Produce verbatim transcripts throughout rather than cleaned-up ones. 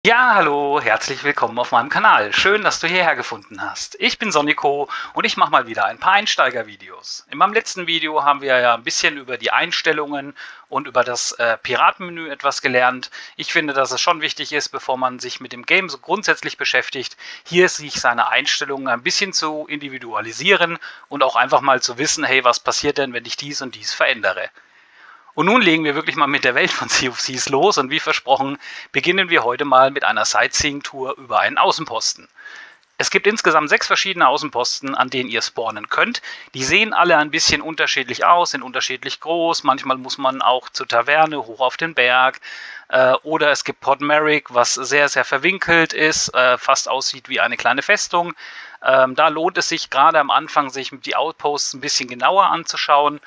Ja, hallo, herzlich willkommen auf meinem Kanal. Schön, dass du hierher gefunden hast. Ich bin Sonico und ich mache mal wieder ein paar Einsteigervideos. In meinem letzten Video haben wir ja ein bisschen über die Einstellungen und über das äh, Piratenmenü etwas gelernt. Ich finde, dass es schon wichtig ist, bevor man sich mit dem Game so grundsätzlich beschäftigt, hier sich seine Einstellungen ein bisschen zu individualisieren und auch einfach mal zu wissen, hey, was passiert denn, wenn ich dies und dies verändere? Und nun legen wir wirklich mal mit der Welt von Sea of Thieves los und wie versprochen beginnen wir heute mal mit einer Sightseeing-Tour über einen Außenposten. Es gibt insgesamt sechs verschiedene Außenposten, an denen ihr spawnen könnt. Die sehen alle ein bisschen unterschiedlich aus, sind unterschiedlich groß. Manchmal muss man auch zur Taverne hoch auf den Berg. Äh, oder es gibt Port Merrick, was sehr, sehr verwinkelt ist, äh, fast aussieht wie eine kleine Festung. Ähm, da lohnt es sich gerade am Anfang, sich die Outposts ein bisschen genauer anzuschauen.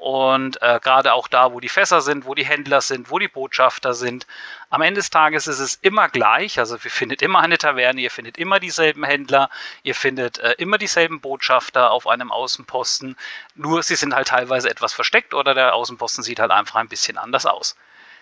Und äh, gerade auch da, wo die Fässer sind, wo die Händler sind, wo die Botschafter sind. Am Ende des Tages ist es immer gleich. Also ihr findet immer eine Taverne, ihr findet immer dieselben Händler, ihr findet äh, immer dieselben Botschafter auf einem Außenposten. Nur sie sind halt teilweise etwas versteckt oder der Außenposten sieht halt einfach ein bisschen anders aus.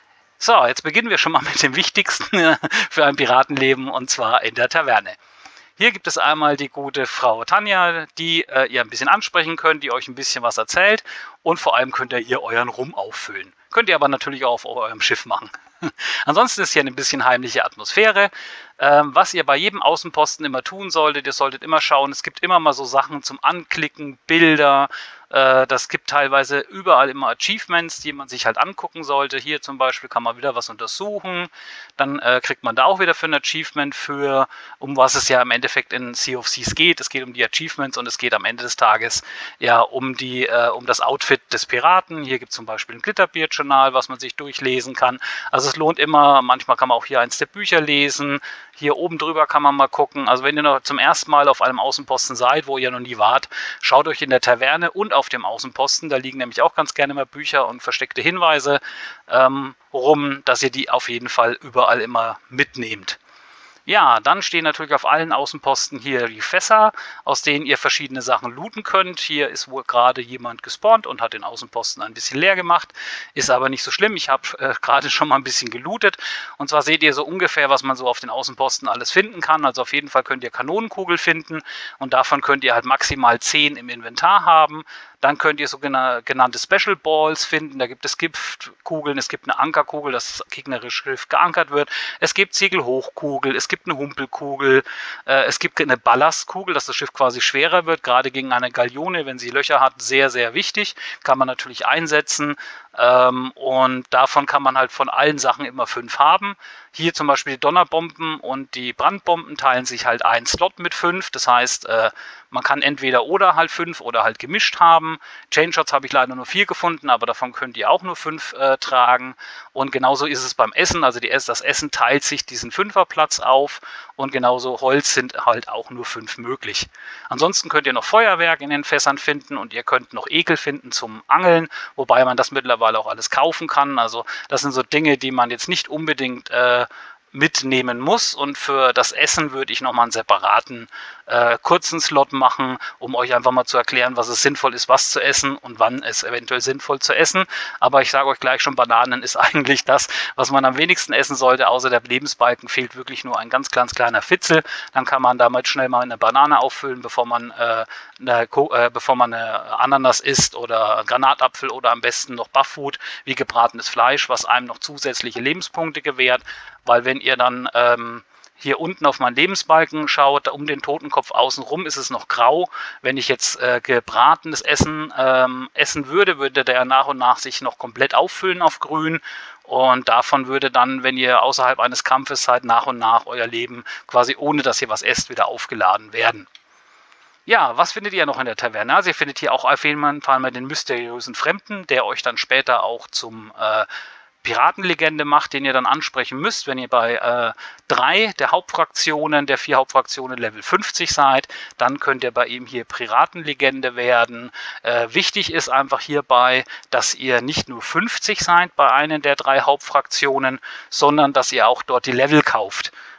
So, jetzt beginnen wir schon mal mit dem Wichtigsten für ein Piratenleben und zwar in der Taverne. Hier gibt es einmal die gute Frau Tanja, die äh, ihr ein bisschen ansprechen könnt, die euch ein bisschen was erzählt und vor allem könnt ihr hier euren Rum auffüllen. Könnt ihr aber natürlich auch auf eurem Schiff machen. Ansonsten ist hier eine bisschen heimliche Atmosphäre. Ähm, was ihr bei jedem Außenposten immer tun solltet, ihr solltet immer schauen, es gibt immer mal so Sachen zum Anklicken, Bilder. Äh, das gibt teilweise überall immer Achievements, die man sich halt angucken sollte. Hier zum Beispiel kann man wieder was untersuchen. Dann äh, kriegt man da auch wieder für ein Achievement für, um was es ja im Endeffekt in Sea of Thieves geht. Es geht um die Achievements und es geht am Ende des Tages ja um, die, äh, um das Outfit des Piraten. Hier gibt es zum Beispiel ein Glitterbeard-Journal, was man sich durchlesen kann. Also es lohnt immer, manchmal kann man auch hier eins der Bücher lesen. Hier oben drüber kann man mal gucken. Also wenn ihr noch zum ersten Mal auf einem Außenposten seid, wo ihr noch nie wart, schaut euch in der Taverne und auf dem Außenposten, da liegen nämlich auch ganz gerne mal Bücher und versteckte Hinweise ähm, rum, dass ihr die auf jeden Fall überall immer mitnehmt. Ja, dann stehen natürlich auf allen Außenposten hier die Fässer, aus denen ihr verschiedene Sachen looten könnt. Hier ist wohl gerade jemand gespawnt und hat den Außenposten ein bisschen leer gemacht. Ist aber nicht so schlimm, ich habe äh, gerade schon mal ein bisschen gelootet. Und zwar seht ihr so ungefähr, was man so auf den Außenposten alles finden kann. Also auf jeden Fall könnt ihr Kanonenkugel finden und davon könnt ihr halt maximal zehn im Inventar haben. Dann könnt ihr sogenannte Special Balls finden. Da gibt es Giftkugeln, es gibt eine ankerkugel, das gegnerische Schiff geankert wird. Es gibt Segelhochkugel, es gibt eine Humpelkugel, äh, es gibt eine Ballastkugel, dass das Schiff quasi schwerer wird, gerade gegen eine Galeone, wenn sie Löcher hat, sehr, sehr wichtig. Kann man natürlich einsetzen. Ähm, und davon kann man halt von allen Sachen immer fünf haben. Hier zum Beispiel die Donnerbomben und die Brandbomben teilen sich halt einen Slot mit fünf. Das heißt, äh, man kann entweder oder halt fünf oder halt gemischt haben. Chainshots habe ich leider nur vier gefunden, aber davon könnt ihr auch nur fünf äh, tragen. Und genauso ist es beim Essen. Also die, das Essen teilt sich diesen Fünferplatz auf und genauso Holz sind halt auch nur fünf möglich. Ansonsten könnt ihr noch Feuerwerk in den Fässern finden und ihr könnt noch Ekel finden zum Angeln, wobei man das mittlerweile auch alles kaufen kann. Also das sind so Dinge, die man jetzt nicht unbedingt äh, mitnehmen muss, und für das Essen würde ich nochmal einen separaten äh, kurzen Slot machen, um euch einfach mal zu erklären, was es sinnvoll ist, was zu essen und wann es eventuell sinnvoll zu essen. Aber ich sage euch gleich schon, Bananen ist eigentlich das, was man am wenigsten essen sollte, außer der Lebensbalken fehlt wirklich nur ein ganz, ganz kleiner Fitzel. Dann kann man damit schnell mal eine Banane auffüllen, bevor man, äh, eine, äh, bevor man eine Ananas isst oder Granatapfel oder am besten noch Bufffood, wie gebratenes Fleisch, was einem noch zusätzliche Lebenspunkte gewährt, weil wenn ihr dann ähm, hier unten auf meinen Lebensbalken schaut, um den Totenkopf außenrum ist es noch grau. Wenn ich jetzt äh, gebratenes Essen ähm, essen würde, würde der nach und nach sich noch komplett auffüllen auf grün. Und davon würde dann, wenn ihr außerhalb eines Kampfes seid, nach und nach euer Leben quasi ohne, dass ihr was esst, wieder aufgeladen werden. Ja, was findet ihr noch in der Taverne? Also ihr findet hier auch auf jeden Fall mal den mysteriösen Fremden, der euch dann später auch zum äh, Piratenlegende macht, den ihr dann ansprechen müsst, wenn ihr bei äh, drei der Hauptfraktionen, der vier Hauptfraktionen Level fünfzig seid, dann könnt ihr bei ihm hier Piratenlegende werden. Äh, wichtig ist einfach hierbei, dass ihr nicht nur fünfzig seid bei einer der drei Hauptfraktionen, sondern dass ihr auch dort die Level kauft.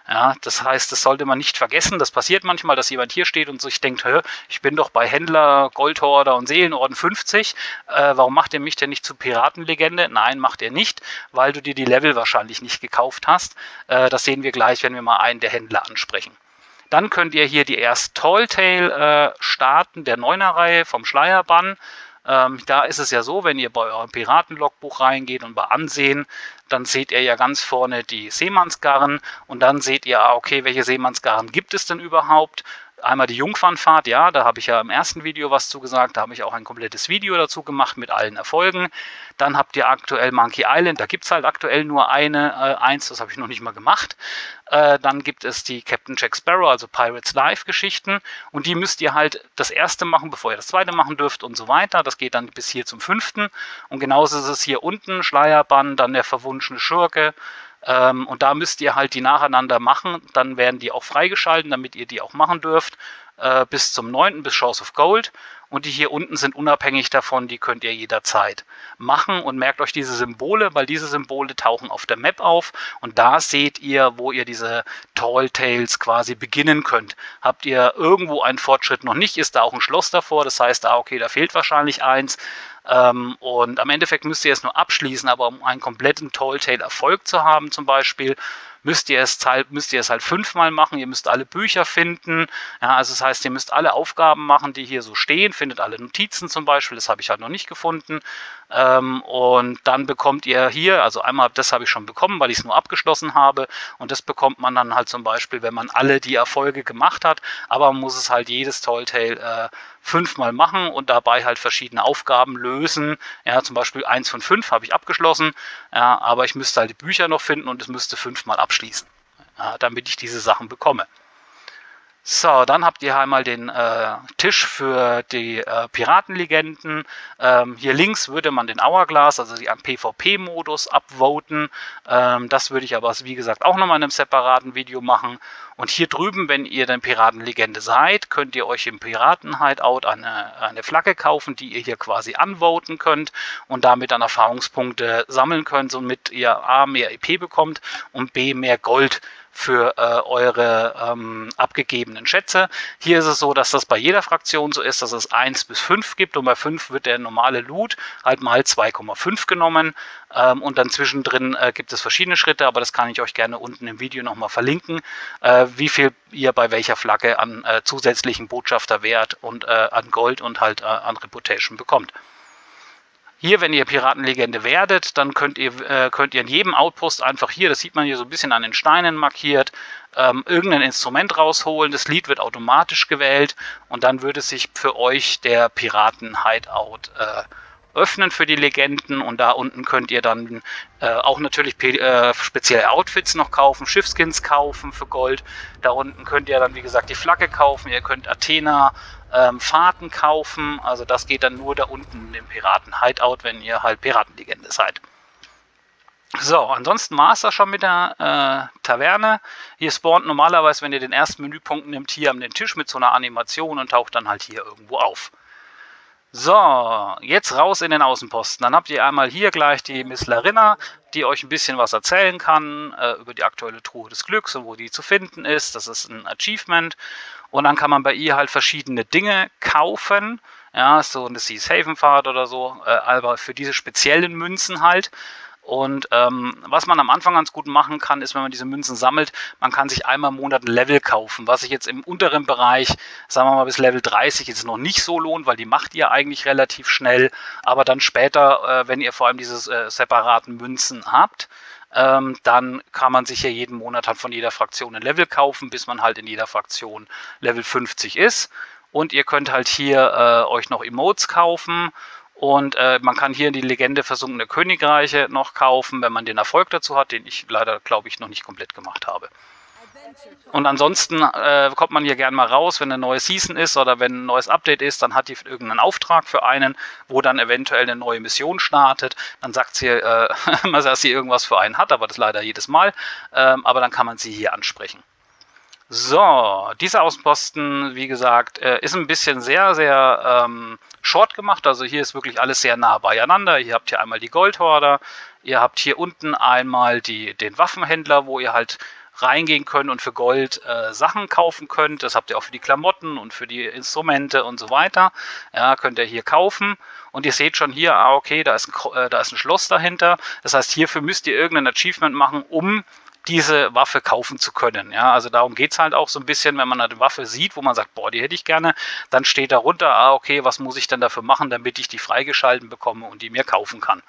Ja, das heißt, das sollte man nicht vergessen. Das passiert manchmal, dass jemand hier steht und sich denkt, ich bin doch bei Händler, Goldhorder und Seelenorden fünfzig. Äh, warum macht ihr mich denn nicht zu Piratenlegende? Nein, macht ihr nicht, weil du dir die Level wahrscheinlich nicht gekauft hast. Äh, das sehen wir gleich, wenn wir mal einen der Händler ansprechen. Dann könnt ihr hier die erste Tall Tale äh, starten, der neuner Reihe vom Schleierbann. Ähm, da ist es ja so, wenn ihr bei eurem Piratenlogbuch reingeht und bei Ansehen, dann seht ihr ja ganz vorne die Seemannsgarren und dann seht ihr, okay, welche Seemannsgarren gibt es denn überhaupt? Einmal die Jungfernfahrt, ja, da habe ich ja im ersten Video was zu gesagt, da habe ich auch ein komplettes Video dazu gemacht mit allen Erfolgen. Dann habt ihr aktuell Monkey Island, da gibt es halt aktuell nur eine, äh, eins, das habe ich noch nicht mal gemacht. Äh, dann gibt es die Captain Jack Sparrow, also Pirates Live Geschichten und die müsst ihr halt das erste machen, bevor ihr das zweite machen dürft und so weiter. Das geht dann bis hier zum fünften und genauso ist es hier unten, Schleierbann, dann der verwunschene Schurke. Ähm, und da müsst ihr halt die nacheinander machen, dann werden die auch freigeschalten, damit ihr die auch machen dürft, äh, bis zum neunten bis Shores of Gold. Und die hier unten sind unabhängig davon, die könnt ihr jederzeit machen. Und merkt euch diese Symbole, weil diese Symbole tauchen auf der Map auf. Und da seht ihr, wo ihr diese Tall Tales quasi beginnen könnt. Habt ihr irgendwo einen Fortschritt noch nicht, ist da auch ein Schloss davor. Das heißt, ah, okay, da fehlt wahrscheinlich eins. Ähm, und am Endeffekt müsst ihr es nur abschließen, aber um einen kompletten Tall Tale Erfolg zu haben zum Beispiel, müsst ihr es halt, müsst ihr es halt fünfmal machen. Ihr müsst alle Bücher finden. Ja, also das heißt, ihr müsst alle Aufgaben machen, die hier so stehen. Findet alle Notizen zum Beispiel. Das habe ich halt noch nicht gefunden. Ähm, und dann bekommt ihr hier, also einmal das habe ich schon bekommen, weil ich es nur abgeschlossen habe. Und das bekommt man dann halt zum Beispiel, wenn man alle die Erfolge gemacht hat. Aber man muss es halt jedes Tall Tale äh, fünfmal machen und dabei halt verschiedene Aufgaben lösen. Ja, zum Beispiel eins von fünf habe ich abgeschlossen. Ja, aber ich müsste halt die Bücher noch finden und es müsste fünfmal abschließen, ja, damit ich diese Sachen bekomme. So, dann habt ihr einmal den äh, Tisch für die äh, Piratenlegenden. Ähm, hier links würde man den Hourglass, also den PvP-Modus, upvoten. Ähm, das würde ich aber, wie gesagt, auch nochmal in einem separaten Video machen. Und hier drüben, wenn ihr dann Piratenlegende seid, könnt ihr euch im Piraten-Hideout eine, eine Flagge kaufen, die ihr hier quasi unvoten könnt und damit dann Erfahrungspunkte sammeln könnt, somit ihr A, mehr E P bekommt und B, mehr Gold für äh, eure ähm, abgegebenen Schätze. Hier ist es so, dass das bei jeder Fraktion so ist, dass es eins bis fünf gibt und bei fünf wird der normale Loot halt mal zwei Komma fünf genommen ähm, und dann zwischendrin äh, gibt es verschiedene Schritte, aber das kann ich euch gerne unten im Video nochmal verlinken, äh, wie viel ihr bei welcher Flagge an äh, zusätzlichen Botschafterwert und äh, an Gold und halt äh, an Reputation bekommt. Hier, wenn ihr Piratenlegende werdet, dann könnt ihr, äh, könnt ihr in jedem Outpost einfach hier, das sieht man hier so ein bisschen an den Steinen markiert, ähm, irgendein Instrument rausholen. Das Lied wird automatisch gewählt und dann würde sich für euch der Piraten-Hideout äh, öffnen für die Legenden und da unten könnt ihr dann äh, auch natürlich äh, spezielle Outfits noch kaufen, Schiffskins kaufen für Gold. Da unten könnt ihr dann, wie gesagt, die Flagge kaufen, ihr könnt Athena ähm, Fahrten kaufen, also das geht dann nur da unten in dem Piraten-Hideout, wenn ihr halt Piratenlegende seid. So, ansonsten war es das schon mit der äh, Taverne. Hier spawnt normalerweise, wenn ihr den ersten Menüpunkt nimmt, hier an den Tisch mit so einer Animation und taucht dann halt hier irgendwo auf. So, jetzt raus in den Außenposten. Dann habt ihr einmal hier gleich die Miss Larina, die euch ein bisschen was erzählen kann äh, über die aktuelle Truhe des Glücks und wo die zu finden ist. Das ist ein Achievement. Und dann kann man bei ihr halt verschiedene Dinge kaufen. Ja, so eine Seas Haven-Fahrt oder so, äh, aber für diese speziellen Münzen halt. Und ähm, was man am Anfang ganz gut machen kann, ist, wenn man diese Münzen sammelt, man kann sich einmal im Monat ein Level kaufen, was sich jetzt im unteren Bereich, sagen wir mal bis Level dreißig, jetzt noch nicht so lohnt, weil die macht ihr eigentlich relativ schnell, aber dann später, äh, wenn ihr vor allem diese äh, separaten Münzen habt, ähm, dann kann man sich ja jeden Monat halt von jeder Fraktion ein Level kaufen, bis man halt in jeder Fraktion Level fünfzig ist. Und ihr könnt halt hier äh, euch noch Emotes kaufen. Und äh, man kann hier die Legende versunkene Königreiche noch kaufen, wenn man den Erfolg dazu hat, den ich leider, glaube ich, noch nicht komplett gemacht habe. Und ansonsten äh, kommt man hier gerne mal raus, wenn eine neue Season ist oder wenn ein neues Update ist, dann hat die irgendeinen Auftrag für einen, wo dann eventuell eine neue Mission startet. Dann sagt sie, äh, dass sie irgendwas für einen hat, aber das leider jedes Mal. Ähm, aber dann kann man sie hier ansprechen. So, dieser Außenposten, wie gesagt, äh, ist ein bisschen sehr, sehr ähm, short gemacht. Also hier ist wirklich alles sehr nah beieinander. Ihr habt hier einmal die Goldhorder, ihr habt hier unten einmal die, den Waffenhändler, wo ihr halt reingehen könnt und für Gold äh, Sachen kaufen könnt. Das habt ihr auch für die Klamotten und für die Instrumente und so weiter. Ja, könnt ihr hier kaufen. Und ihr seht schon hier, ah, okay, da ist, ein, äh, da ist ein Schloss dahinter. Das heißt, hierfür müsst ihr irgendein Achievement machen, um diese Waffe kaufen zu können. Ja, also darum geht es halt auch so ein bisschen, wenn man eine Waffe sieht, wo man sagt, boah, die hätte ich gerne, dann steht darunter, ah, okay, was muss ich denn dafür machen, damit ich die freigeschalten bekomme und die mir kaufen kann.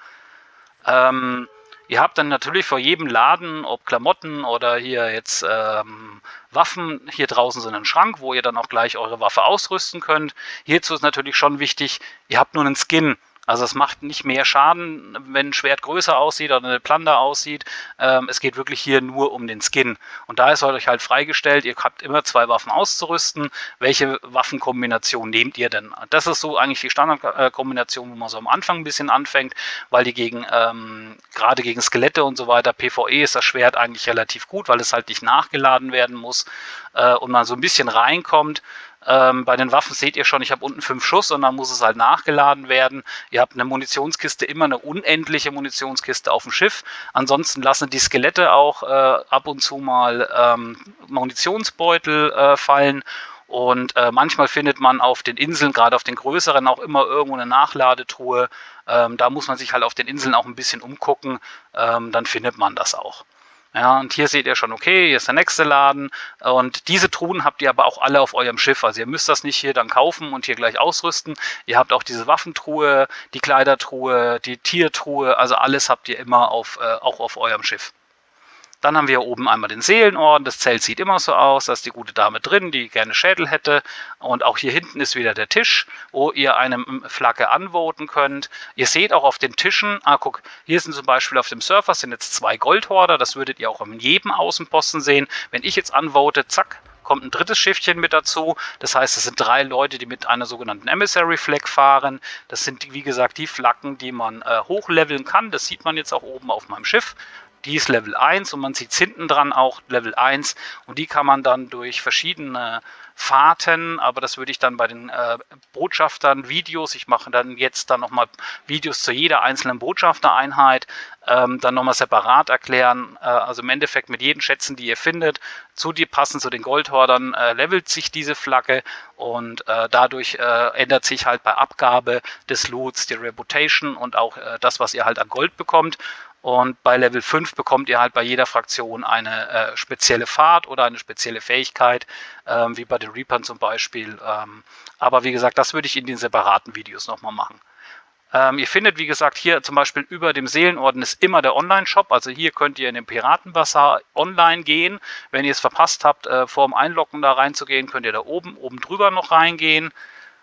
Ähm, ihr habt dann natürlich vor jedem Laden, ob Klamotten oder hier jetzt ähm, Waffen, hier draußen so einen Schrank, wo ihr dann auch gleich eure Waffe ausrüsten könnt. Hierzu ist natürlich schon wichtig, ihr habt nur einen Skin. Also es macht nicht mehr Schaden, wenn ein Schwert größer aussieht oder eine Plunder aussieht. Ähm, es geht wirklich hier nur um den Skin. Und da ist euch halt freigestellt, ihr habt immer zwei Waffen auszurüsten. Welche Waffenkombination nehmt ihr denn? Das ist so eigentlich die Standardkombination, wo man so am Anfang ein bisschen anfängt, weil die gegen, ähm, gerade gegen Skelette und so weiter, PvE ist das Schwert eigentlich relativ gut, weil es halt nicht nachgeladen werden muss äh, und man so ein bisschen reinkommt. Ähm, bei den Waffen seht ihr schon, ich habe unten fünf Schuss und dann muss es halt nachgeladen werden. Ihr habt eine Munitionskiste, immer eine unendliche Munitionskiste auf dem Schiff. Ansonsten lassen die Skelette auch äh, ab und zu mal ähm, Munitionsbeutel äh, fallen. Und äh, manchmal findet man auf den Inseln, gerade auf den größeren, auch immer irgendwo eine Nachladetruhe. Ähm, da muss man sich halt auf den Inseln auch ein bisschen umgucken, ähm, dann findet man das auch. Ja, und hier seht ihr schon, okay, hier ist der nächste Laden und diese Truhen habt ihr aber auch alle auf eurem Schiff, also ihr müsst das nicht hier dann kaufen und hier gleich ausrüsten, ihr habt auch diese Waffentruhe, die Kleidertruhe, die Tiertruhe, also alles habt ihr immer auf, äh, auch auf eurem Schiff. Dann haben wir hier oben einmal den Seelenorden. Das Zelt sieht immer so aus, da ist die gute Dame drin, die gerne Schädel hätte. Und auch hier hinten ist wieder der Tisch, wo ihr eine Flagge anvoten könnt. Ihr seht auch auf den Tischen, ah guck, hier sind zum Beispiel auf dem Surfer sind jetzt zwei Goldhorder. Das würdet ihr auch in jedem Außenposten sehen. Wenn ich jetzt anvote, zack, kommt ein drittes Schiffchen mit dazu. Das heißt, es sind drei Leute, die mit einer sogenannten Emissary Flag fahren. Das sind, wie gesagt, die Flaggen, die man äh, hochleveln kann. Das sieht man jetzt auch oben auf meinem Schiff. Die ist Level eins und man sieht es hinten dran auch Level eins und die kann man dann durch verschiedene Fahrten, aber das würde ich dann bei den äh, Botschaftern Videos, ich mache dann jetzt dann nochmal Videos zu jeder einzelnen Botschaftereinheit, ähm, dann nochmal separat erklären, äh, also im Endeffekt mit jeden Schätzen, die ihr findet, zu die passend zu den Goldhordern, äh, levelt sich diese Flagge und äh, dadurch äh, ändert sich halt bei Abgabe des Loots die Reputation und auch äh, das, was ihr halt an Gold bekommt. Und bei Level fünf bekommt ihr halt bei jeder Fraktion eine äh, spezielle Fahrt oder eine spezielle Fähigkeit, ähm, wie bei den Reapern zum Beispiel. Ähm, aber wie gesagt, das würde ich in den separaten Videos nochmal machen. Ähm, ihr findet, wie gesagt, hier zum Beispiel über dem Seelenorden ist immer der Online-Shop. Also hier könnt ihr in den Piratenbazar online gehen. Wenn ihr es verpasst habt, äh, vor dem Einloggen da reinzugehen, könnt ihr da oben, oben drüber noch reingehen.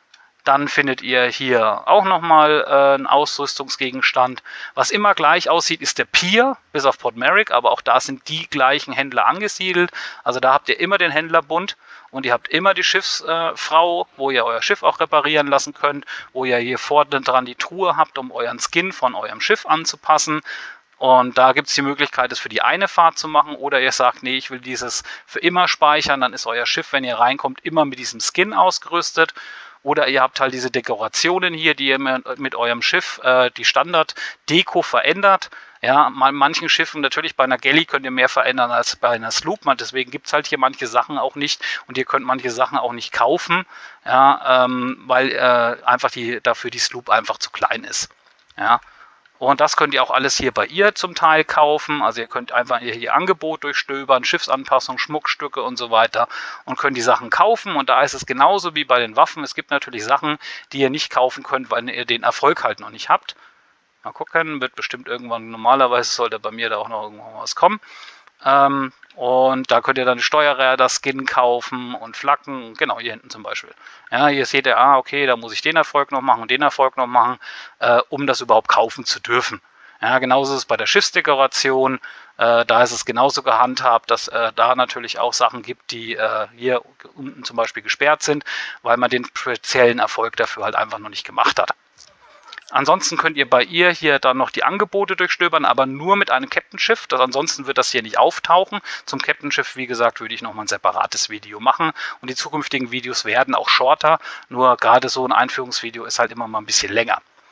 Dann findet ihr hier auch nochmal äh, einen Ausrüstungsgegenstand. Was immer gleich aussieht, ist der Pier, bis auf Port Merrick, aber auch da sind die gleichen Händler angesiedelt. Also da habt ihr immer den Händlerbund und ihr habt immer die Schiffsfrau, äh, wo ihr euer Schiff auch reparieren lassen könnt, wo ihr hier vorne dran die Truhe habt, um euren Skin von eurem Schiff anzupassen. Und da gibt es die Möglichkeit, es für die eine Fahrt zu machen oder ihr sagt, nee, ich will dieses für immer speichern, dann ist euer Schiff, wenn ihr reinkommt, immer mit diesem Skin ausgerüstet. Oder ihr habt halt diese Dekorationen hier, die ihr mit eurem Schiff, äh, die Standard-Deko verändert. Ja, bei manchen Schiffen, natürlich bei einer Galley könnt ihr mehr verändern als bei einer Sloop. Deswegen gibt es halt hier manche Sachen auch nicht und ihr könnt manche Sachen auch nicht kaufen, ja, ähm, weil äh, einfach die, dafür die Sloop einfach zu klein ist. Ja. Und das könnt ihr auch alles hier bei ihr zum Teil kaufen. Also ihr könnt einfach hier, hier Angebot durchstöbern, Schiffsanpassung, Schmuckstücke und so weiter und könnt die Sachen kaufen. Und da ist es genauso wie bei den Waffen. Es gibt natürlich Sachen, die ihr nicht kaufen könnt, weil ihr den Erfolg halt noch nicht habt. Mal gucken, wird bestimmt irgendwann, normalerweise sollte bei mir da auch noch irgendwann was kommen. Ähm, und da könnt ihr dann Steuerräder, Skin kaufen und Flaggen, genau hier hinten zum Beispiel. Ja, hier seht ihr, ah, okay, da muss ich den Erfolg noch machen und den Erfolg noch machen, äh, um das überhaupt kaufen zu dürfen. Ja, genauso ist es bei der Schiffsdekoration, äh, da ist es genauso gehandhabt, dass äh, da natürlich auch Sachen gibt, die äh, hier unten zum Beispiel gesperrt sind, weil man den speziellen Erfolg dafür halt einfach noch nicht gemacht hat. Ansonsten könnt ihr bei ihr hier dann noch die Angebote durchstöbern, aber nur mit einem Captain-Schiff. Ansonsten wird das hier nicht auftauchen. Zum Captain-Schiff, wie gesagt, würde ich nochmal ein separates Video machen. Und die zukünftigen Videos werden auch shorter. Nur gerade so ein Einführungsvideo ist halt immer mal ein bisschen länger.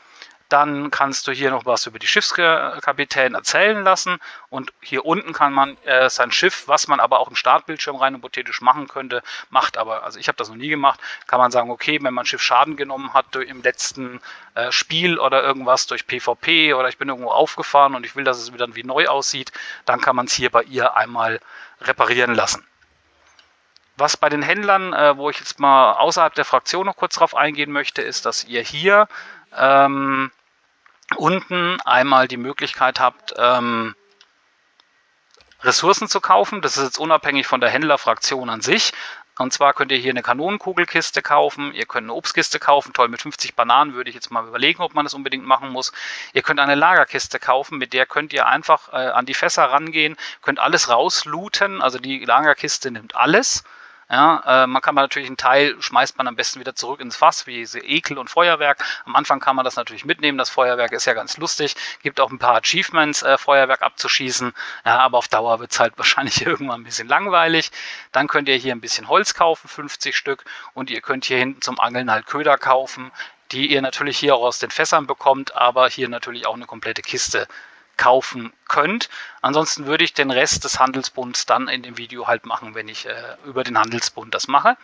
Dann kannst du hier noch was über die Schiffskapitän erzählen lassen und hier unten kann man äh, sein Schiff, was man aber auch im Startbildschirm rein hypothetisch machen könnte, macht aber, also ich habe das noch nie gemacht, kann man sagen, okay, wenn mein Schiff Schaden genommen hat durch, im letzten äh, Spiel oder irgendwas durch PvP oder ich bin irgendwo aufgefahren und ich will, dass es wieder wie neu aussieht, dann kann man es hier bei ihr einmal reparieren lassen. Was bei den Händlern, äh, wo ich jetzt mal außerhalb der Fraktion noch kurz drauf eingehen möchte, ist, dass ihr hier ähm, unten einmal die Möglichkeit habt, ähm, Ressourcen zu kaufen. Das ist jetzt unabhängig von der Händlerfraktion an sich. Und zwar könnt ihr hier eine Kanonenkugelkiste kaufen, ihr könnt eine Obstkiste kaufen, toll, mit fünfzig Bananen würde ich jetzt mal überlegen, ob man das unbedingt machen muss. Ihr könnt eine Lagerkiste kaufen, mit der könnt ihr einfach äh, an die Fässer rangehen, könnt alles rauslooten, also die Lagerkiste nimmt alles. Ja, äh, man kann man natürlich einen Teil, schmeißt man am besten wieder zurück ins Fass, wie diese Ekel und Feuerwerk. Am Anfang kann man das natürlich mitnehmen, das Feuerwerk ist ja ganz lustig, gibt auch ein paar Achievements, äh, Feuerwerk abzuschießen, ja, aber auf Dauer wird es halt wahrscheinlich irgendwann ein bisschen langweilig. Dann könnt ihr hier ein bisschen Holz kaufen, fünfzig Stück, und ihr könnt hier hinten zum Angeln halt Köder kaufen, die ihr natürlich hier auch aus den Fässern bekommt, aber hier natürlich auch eine komplette Kiste kaufen könnt. Ansonsten würde ich den Rest des Handelsbunds dann in dem Video halt machen, wenn ich äh, über den Handelsbund das mache.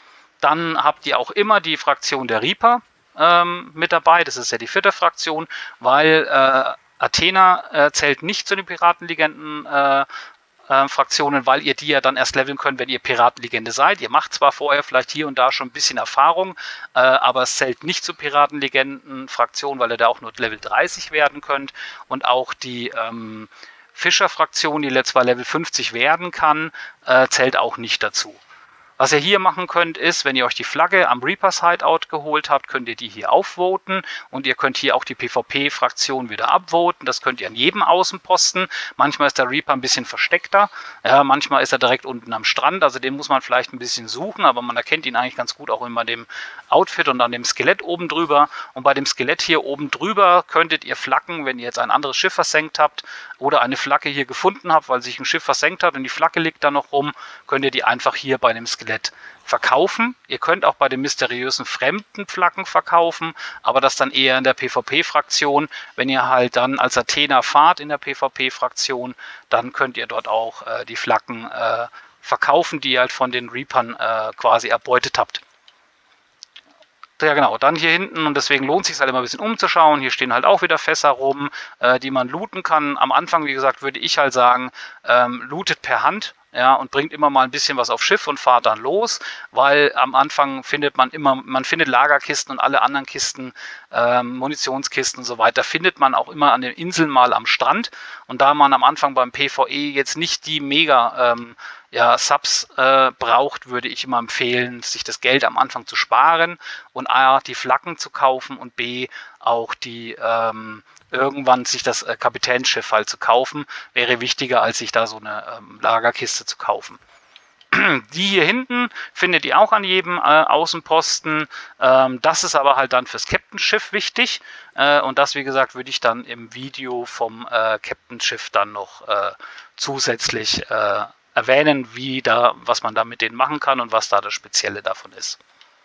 Dann habt ihr auch immer die Fraktion der Reaper ähm, mit dabei. Das ist ja die vierte Fraktion, weil äh, Athena äh, zählt nicht zu den Piratenlegenden äh, äh, Fraktionen, weil ihr die ja dann erst leveln könnt, wenn ihr Piratenlegende seid. Ihr macht zwar vorher vielleicht hier und da schon ein bisschen Erfahrung, äh, aber es zählt nicht zu Piratenlegenden-Fraktion, weil ihr da auch nur Level dreißig werden könnt. Und auch die ähm, Fischer-Fraktion, die zwar Level fünfzig werden kann, äh, zählt auch nicht dazu. Was ihr hier machen könnt, ist, wenn ihr euch die Flagge am Reapers Hideout geholt habt, könnt ihr die hier aufvoten und ihr könnt hier auch die PvP-Fraktion wieder abvoten. Das könnt ihr an jedem Außenposten. Manchmal ist der Reaper ein bisschen versteckter, ja, manchmal ist er direkt unten am Strand, also den muss man vielleicht ein bisschen suchen, aber man erkennt ihn eigentlich ganz gut auch immer an dem Outfit und an dem Skelett oben drüber. Und bei dem Skelett hier oben drüber könntet ihr Flaggen, wenn ihr jetzt ein anderes Schiff versenkt habt oder eine Flagge hier gefunden habt, weil sich ein Schiff versenkt hat und die Flagge liegt da noch rum, könnt ihr die einfach hier bei dem Skelett verkaufen. Ihr könnt auch bei den mysteriösen fremden Flaggen verkaufen, aber das dann eher in der PvP-Fraktion. Wenn ihr halt dann als Athena fahrt in der PvP-Fraktion, dann könnt ihr dort auch äh, die Flaggen äh, verkaufen, die ihr halt von den Reapern äh, quasi erbeutet habt. Ja genau, dann hier hinten, und deswegen lohnt es sich halt immer ein bisschen umzuschauen, hier stehen halt auch wieder Fässer rum, äh, die man looten kann. Am Anfang, wie gesagt, würde ich halt sagen, ähm, lootet per Hand. Ja, und bringt immer mal ein bisschen was auf Schiff und fahrt dann los, weil am Anfang findet man immer, man findet Lagerkisten und alle anderen Kisten, ähm, Munitionskisten und so weiter, findet man auch immer an den Inseln mal am Strand. Und da man am Anfang beim PvE jetzt nicht die mega ähm, ja, Subs äh, braucht, würde ich immer empfehlen, sich das Geld am Anfang zu sparen und A, die Flaggen zu kaufen und B, auch die ähm, irgendwann sich das äh, Kapitänsschiff halt zu kaufen, wäre wichtiger, als sich da so eine ähm, Lagerkiste zu kaufen. Die hier hinten findet ihr auch an jedem äh, Außenposten. Ähm, das ist aber halt dann fürs Captain-Schiff wichtig. Äh, und das, wie gesagt, würde ich dann im Video vom äh, Captain-Schiff dann noch äh, zusätzlich äh, erwähnen, wie da, was man da mit denen machen kann und was da das Spezielle davon ist.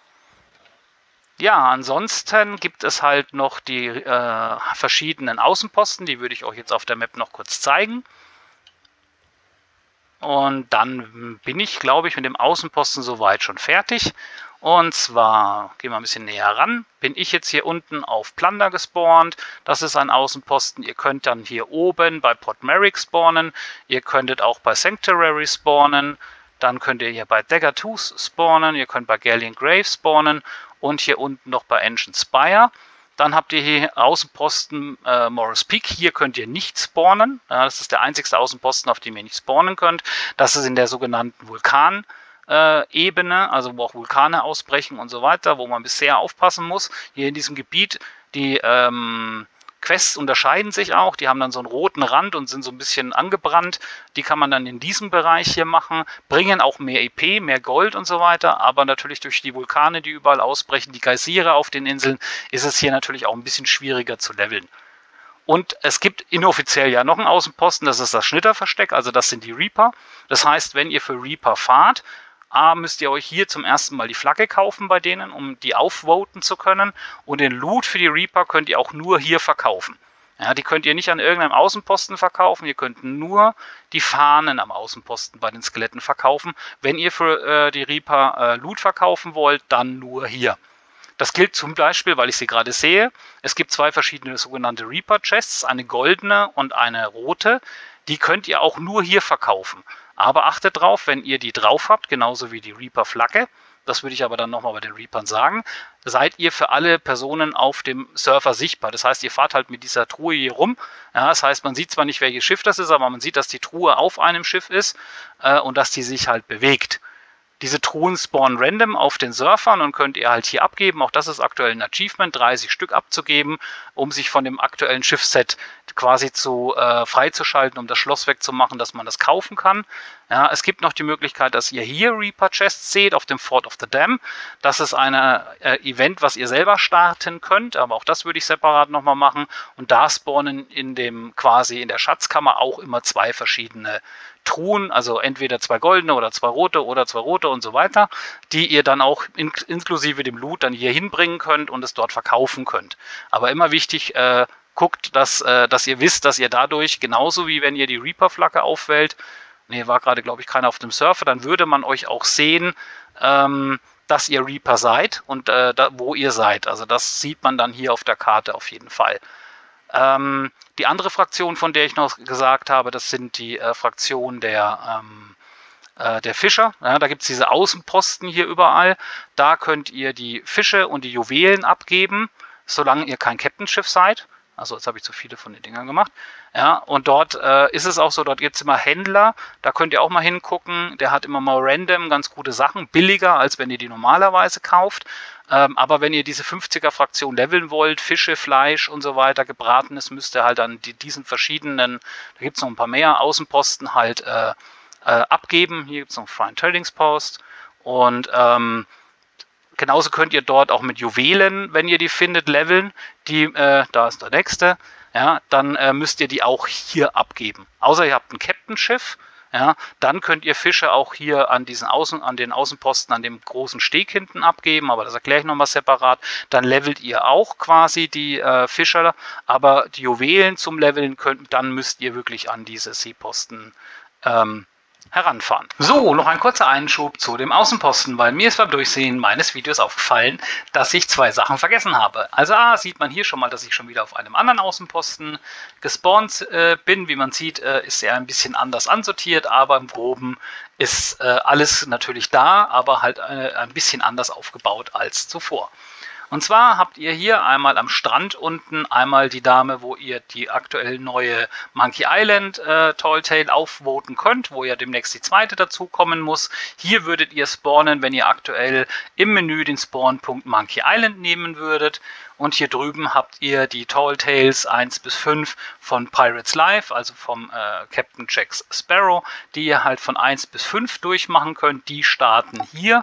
Ja, ansonsten gibt es halt noch die äh, verschiedenen Außenposten, die würde ich euch jetzt auf der Map noch kurz zeigen. Und dann bin ich, glaube ich, mit dem Außenposten soweit schon fertig. Und zwar, gehen wir ein bisschen näher ran, bin ich jetzt hier unten auf Plunder gespawnt. Das ist ein Außenposten. Ihr könnt dann hier oben bei Port Merrick spawnen. Ihr könntet auch bei Sanctuary spawnen. Dann könnt ihr hier bei Dagger Tooth spawnen. Ihr könnt bei Galleon Grave spawnen. Und hier unten noch bei Ancient Spire. Dann habt ihr hier Außenposten äh, Morris Peak. Hier könnt ihr nicht spawnen. Ja, das ist der einzigste Außenposten, auf dem ihr nicht spawnen könnt. Das ist in der sogenannten Vulkan-Ebene, äh, also wo auch Vulkane ausbrechen und so weiter, wo man bisher aufpassen muss. Hier in diesem Gebiet, die ähm, Quests unterscheiden sich auch, die haben dann so einen roten Rand und sind so ein bisschen angebrannt. Die kann man dann in diesem Bereich hier machen, bringen auch mehr I P, mehr Gold und so weiter, aber natürlich durch die Vulkane, die überall ausbrechen, die Geysire auf den Inseln, ist es hier natürlich auch ein bisschen schwieriger zu leveln. Und es gibt inoffiziell ja noch einen Außenposten, das ist das Schnitterversteck, also das sind die Reaper. Das heißt, wenn ihr für Reaper fahrt, A, müsst ihr euch hier zum ersten Mal die Flagge kaufen bei denen, um die aufvoten zu können. Und den Loot für die Reaper könnt ihr auch nur hier verkaufen. Ja, die könnt ihr nicht an irgendeinem Außenposten verkaufen, ihr könnt nur die Fahnen am Außenposten bei den Skeletten verkaufen. Wenn ihr für äh, die Reaper äh, Loot verkaufen wollt, dann nur hier. Das gilt zum Beispiel, weil ich sie gerade sehe, es gibt zwei verschiedene sogenannte Reaper Chests, eine goldene und eine rote. Die könnt ihr auch nur hier verkaufen. Aber achtet drauf, wenn ihr die drauf habt, genauso wie die Reaper Flagge, das würde ich aber dann nochmal bei den Reapern sagen, seid ihr für alle Personen auf dem Surfer sichtbar. Das heißt, ihr fahrt halt mit dieser Truhe hier rum. Ja, das heißt, man sieht zwar nicht, welches Schiff das ist, aber man sieht, dass die Truhe auf einem Schiff ist äh, und dass die sich halt bewegt. Diese Truhen spawnen random auf den Surfern und könnt ihr halt hier abgeben. Auch das ist aktuell ein Achievement, dreißig Stück abzugeben, um sich von dem aktuellen Schiffsset quasi zu äh, freizuschalten, um das Schloss wegzumachen, dass man das kaufen kann. Ja, es gibt noch die Möglichkeit, dass ihr hier Reaper Chests seht auf dem Fort of the Dam. Das ist ein äh, Event, was ihr selber starten könnt, aber auch das würde ich separat nochmal machen. Und da spawnen in dem quasi in der Schatzkammer auch immer zwei verschiedene Truhen, also entweder zwei goldene oder zwei rote oder zwei rote und so weiter, die ihr dann auch in, inklusive dem Loot dann hier hinbringen könnt und es dort verkaufen könnt. Aber immer wichtig, äh, guckt, dass, äh, dass ihr wisst, dass ihr dadurch, genauso wie wenn ihr die Reaper-Flagge aufwählt, ne, war gerade glaube ich keiner auf dem Surfer, dann würde man euch auch sehen, ähm, dass ihr Reaper seid und äh, da, wo ihr seid. Also das sieht man dann hier auf der Karte auf jeden Fall. Ähm, die andere Fraktion, von der ich noch gesagt habe, das sind die äh, Fraktionen der, ähm, äh, der Fischer. Ja, da gibt es diese Außenposten hier überall. Da könnt ihr die Fische und die Juwelen abgeben, solange ihr kein Captain-Schiff seid. Also jetzt habe ich zu viele von den Dingern gemacht. Ja, und dort äh, ist es auch so, dort gibt es immer Händler. Da könnt ihr auch mal hingucken. Der hat immer mal random ganz gute Sachen. Billiger, als wenn ihr die normalerweise kauft. Ähm, aber wenn ihr diese fünfziger-Fraktion leveln wollt, Fische, Fleisch und so weiter, gebratenes, müsst ihr halt an die, diesen verschiedenen, da gibt es noch ein paar mehr, Außenposten halt äh, äh, abgeben. Hier gibt es noch einen Fine Tradings Post. Und ähm, genauso könnt ihr dort auch mit Juwelen, wenn ihr die findet, leveln. Die, äh, da ist der nächste. Ja, dann äh, müsst ihr die auch hier abgeben. Außer ihr habt ein Captain-Schiff. Ja, dann könnt ihr Fische auch hier an diesen Außen, an den Außenposten, an dem großen Steg hinten abgeben, aber das erkläre ich nochmal separat. Dann levelt ihr auch quasi die äh, Fischer, aber die Juwelen zum Leveln könnt, dann müsst ihr wirklich an diese Seeposten ähm, heranfahren. So, noch ein kurzer Einschub zu dem Außenposten, weil mir ist beim Durchsehen meines Videos aufgefallen, dass ich zwei Sachen vergessen habe. Also A, sieht man hier schon mal, dass ich schon wieder auf einem anderen Außenposten gespawnt äh, bin. Wie man sieht, äh, ist er ein bisschen anders ansortiert, aber im Groben ist äh, alles natürlich da, aber halt äh, ein bisschen anders aufgebaut als zuvor. Und zwar habt ihr hier einmal am Strand unten einmal die Dame, wo ihr die aktuell neue Monkey Island äh, Tall Tale aufvoten könnt, wo ja demnächst die zweite dazu kommen muss. Hier würdet ihr spawnen, wenn ihr aktuell im Menü den Spawnpunkt Monkey Island nehmen würdet. Und hier drüben habt ihr die Tall Tales eins bis fünf von Pirates Life, also vom äh, Captain Jack Sparrow, die ihr halt von eins bis fünf durchmachen könnt. Die starten hier.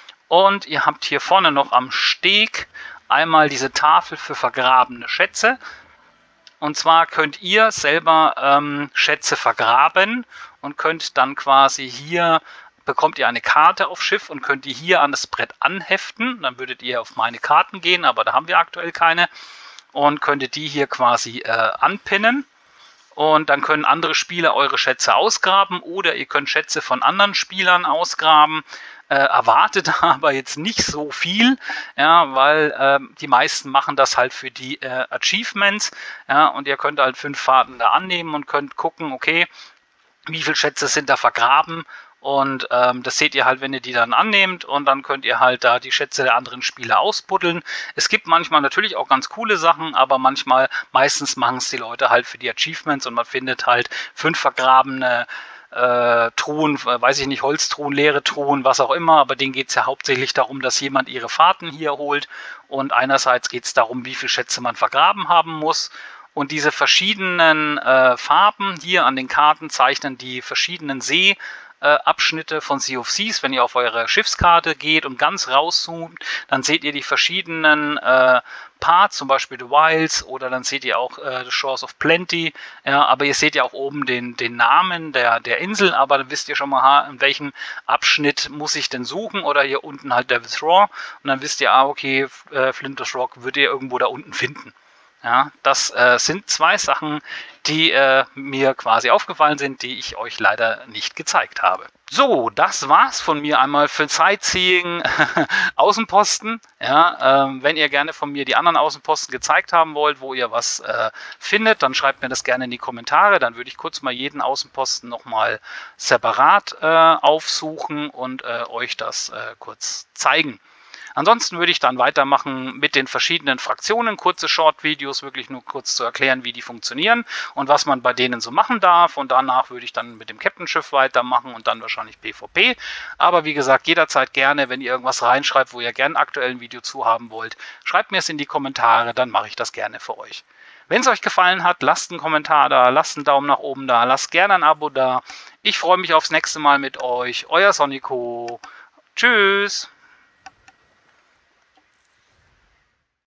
Und ihr habt hier vorne noch am Steg einmal diese Tafel für vergrabene Schätze. Und zwar könnt ihr selber ähm, Schätze vergraben und könnt dann quasi hier, bekommt ihr eine Karte auf Schiff und könnt die hier an das Brett anheften. Dann würdet ihr auf meine Karten gehen, aber da haben wir aktuell keine. Und könntet die hier quasi äh, anpinnen. Und dann können andere Spieler eure Schätze ausgraben oder ihr könnt Schätze von anderen Spielern ausgraben. Äh, erwartet aber jetzt nicht so viel, ja, weil äh, die meisten machen das halt für die äh, Achievements. Ja, und ihr könnt halt fünf Fahrten da annehmen und könnt gucken, okay, wie viele Schätze sind da vergraben. Und ähm, das seht ihr halt, wenn ihr die dann annehmt und dann könnt ihr halt da die Schätze der anderen Spieler ausbuddeln. Es gibt manchmal natürlich auch ganz coole Sachen, aber manchmal, meistens machen es die Leute halt für die Achievements und man findet halt fünf vergrabene äh, Truhen, weiß ich nicht, Holztruhen, leere Truhen, was auch immer, aber denen geht es ja hauptsächlich darum, dass jemand ihre Fahrten hier holt und einerseits geht es darum, wie viele Schätze man vergraben haben muss. Und diese verschiedenen äh, Farben hier an den Karten zeichnen die verschiedenen See äh, Abschnitte von Sea of Thieves. Wenn ihr auf eure Schiffskarte geht und ganz rauszoomt, dann seht ihr die verschiedenen äh, Parts, zum Beispiel The Wilds, oder dann seht ihr auch äh, The Shores of Plenty. Ja, aber ihr seht ja auch oben den, den Namen der, der Insel, aber dann wisst ihr schon mal, in welchem Abschnitt muss ich denn suchen, oder hier unten halt Devil's Roar, und dann wisst ihr, ah, okay, äh, Flinders Rock würdet ihr irgendwo da unten finden. Ja, das äh, sind zwei Sachen, die äh, mir quasi aufgefallen sind, die ich euch leider nicht gezeigt habe. So, das war's von mir einmal für Sightseeing Außenposten. Ja, ähm, wenn ihr gerne von mir die anderen Außenposten gezeigt haben wollt, wo ihr was äh, findet, dann schreibt mir das gerne in die Kommentare. Dann würde ich kurz mal jeden Außenposten nochmal separat äh, aufsuchen und äh, euch das äh, kurz zeigen. Ansonsten würde ich dann weitermachen mit den verschiedenen Fraktionen, kurze Short-Videos, wirklich nur kurz zu erklären, wie die funktionieren und was man bei denen so machen darf. Und danach würde ich dann mit dem Captain-Schiff weitermachen und dann wahrscheinlich PvP. Aber wie gesagt, jederzeit gerne, wenn ihr irgendwas reinschreibt, wo ihr gerne ein aktuelles Video zu haben wollt, schreibt mir es in die Kommentare, dann mache ich das gerne für euch. Wenn es euch gefallen hat, lasst einen Kommentar da, lasst einen Daumen nach oben da, lasst gerne ein Abo da. Ich freue mich aufs nächste Mal mit euch. Euer Sonico. Tschüss.